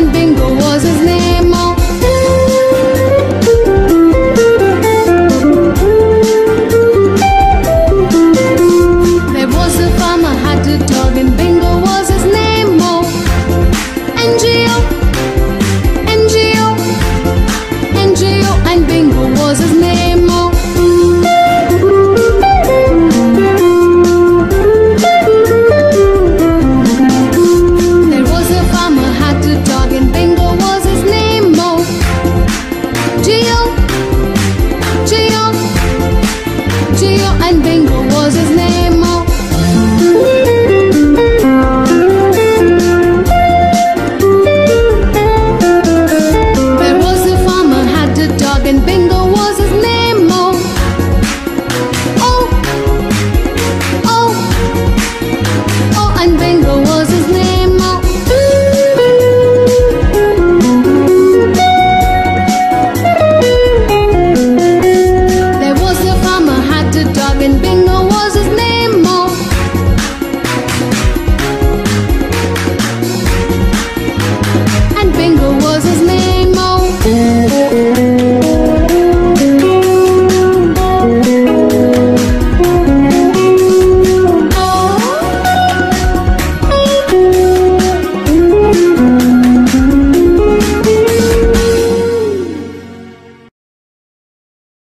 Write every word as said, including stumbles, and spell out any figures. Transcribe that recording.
and Bingo was his name. Oh. There was a farmer had a dog and Bingo was his name. Oh. N G O, N G O, N G O and Bingo was his name.